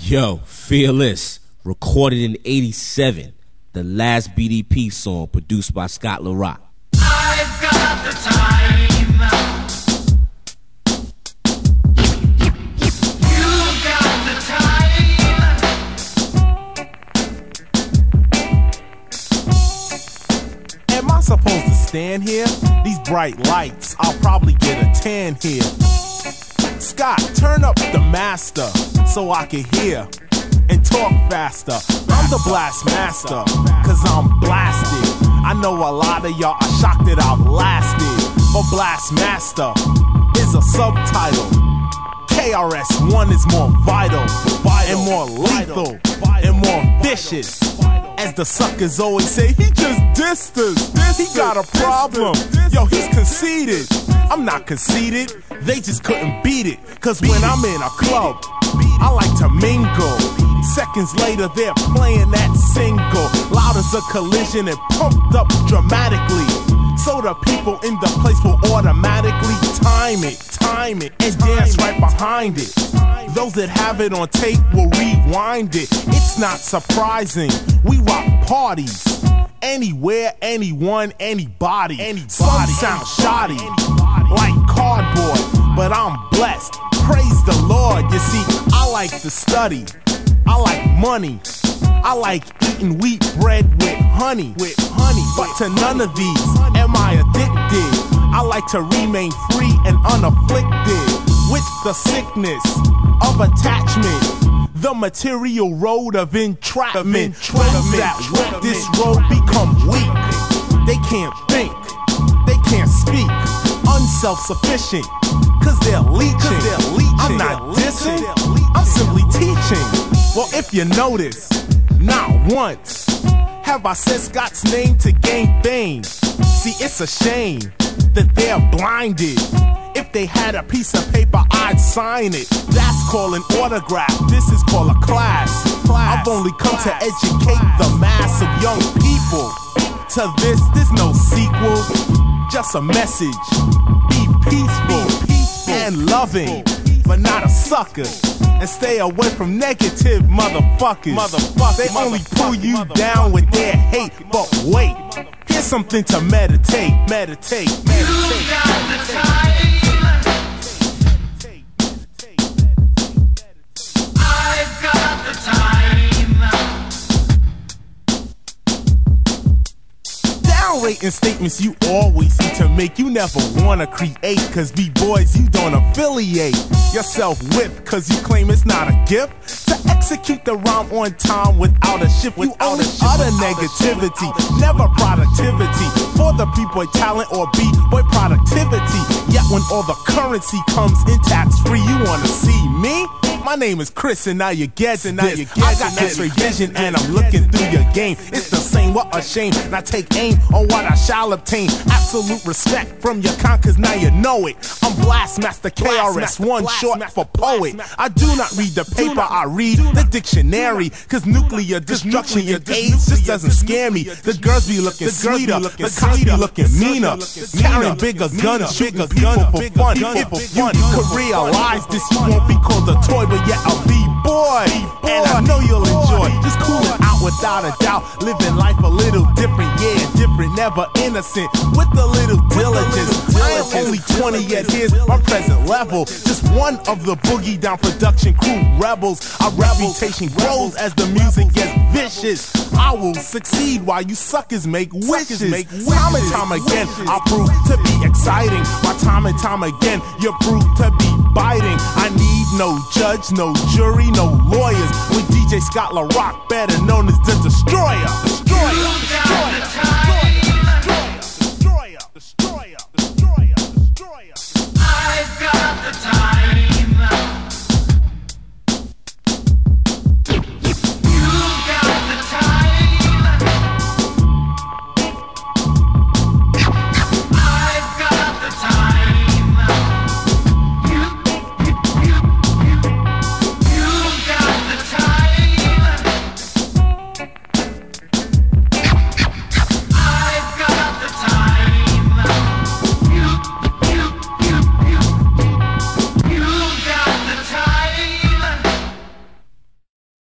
Yo, Fearless, recorded in '87, the last BDP song produced by Scott LaRock. I've got the time. You've got the time. Am I supposed to stand here? These bright lights, I'll probably get a tan here. Scott, turn up the master so I can hear and talk faster. I'm the blast master, cause I'm blasted. I know a lot of y'all are shocked that I've lasted, but blast master is a subtitle. KRS-One is more vital and more lethal and more vicious. As the suckers always say, he just dissed us. He got a problem. Yo, he's conceited. I'm not conceited. They just couldn't beat it. Cause when I'm in a club, I like to mingle. Seconds later, they're playing that single. Loud as a collision and pumped up dramatically. So the people in the place will automatically time it, and dance right behind it. Those that have it on tape will rewind it. It's not surprising, we rock parties anywhere, anyone, anybody. Some sound shoddy, like cardboard, but I'm blessed. Praise the Lord. You see, I like to study, I like money, I like eating wheat bread with honey. But to none of these am I addicted. I like to remain free and unafflicted with the sickness of attachment, the material road of entrapment. Those that walk this road become weak. They can't think, they can't speak, unself-sufficient, cause they're leeching. I'm not dissing, I'm simply teaching. Well, if you notice, not once have I said Scott's name to gain fame. See, it's a shame that they're blinded. If they had a piece of paper, I'd sign it. That's called an autograph, this is called a class. I've only come to educate the mass of young people. To this, there's no sequel, just a message. Be peaceful and loving, but not a sucker. And stay away from negative motherfuckers. They only pull you down with their hate. But wait, here's something to meditate. You got the time. I've got the time. Downrating statements you always need to make. You never wanna create, cause B-boys you don't affiliate yourself with, cause you claim it's not a gift to execute the rhyme on time without a shift. You only utter negativity, never productivity. For the B-boy talent or B-boy productivity. Yet when all the currency comes in tax-free, you wanna see me? My name is Chris and now you get this. I got X-ray vision and I'm looking through your game. It's the same, what a shame. Now take aim on what I shall obtain. Absolute respect from your con, cause now you know it. I'm Blastmaster KRS-One, short for poet. I do not read the paper, I read the dictionary. Cause nuclear destruction and AIDS just doesn't scare me. The girls be looking sweeter, the cops be looking meaner. Carrying bigger guns, shooting people for fun. If you could realize this, you won't be called a toy, but yet a B-boy. And I know you'll enjoy just cooling out without a doubt. Living life a little different, yeah, different, never innocent, with a little diligence. I am only 20 yet here's my present level. Just one of the Boogie Down production crew rebels. Our reputation grows as the music gets vicious. I will succeed while you suckers make wishes. Time and time again I prove to be exciting, while time and time again you prove to be biting. I need no judge, no jury, no lawyers. With DJ Scott LaRock, better known as the Destroyer. You got the time.